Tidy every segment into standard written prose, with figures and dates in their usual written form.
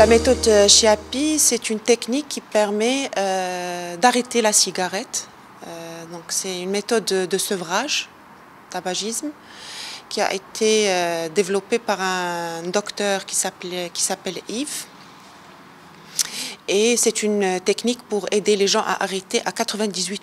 La méthode Chiapi, c'est une technique qui permet d'arrêter la cigarette. Donc c'est une méthode de sevrage, tabagisme, qui a été développée par un docteur qui s'appelle Yves. Et c'est une technique pour aider les gens à arrêter à 98%.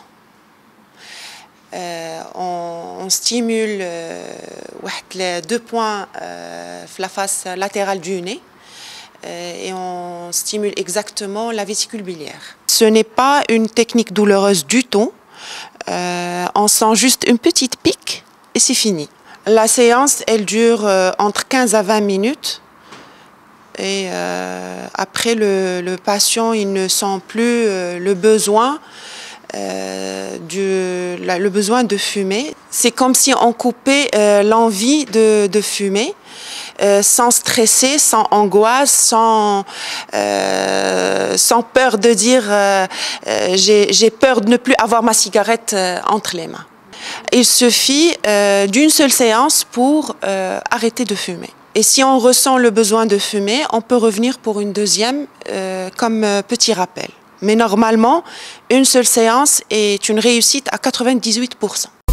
On stimule les 2 points la face latérale du nez et on stimule exactement la vésicule biliaire. Ce n'est pas une technique douloureuse du tout. On sent juste une petite pique et c'est fini. La séance, elle dure entre 15 à 20 minutes. Et après, le patient il ne sent plus le besoin de fumer. C'est comme si on coupait l'envie de fumer, sans stresser, sans angoisse, sans peur de dire j'ai peur de ne plus avoir ma cigarette entre les mains. Il suffit d'une seule séance pour arrêter de fumer. Et si on ressent le besoin de fumer, on peut revenir pour une deuxième comme petit rappel. Mais normalement, une seule séance est une réussite à 98%.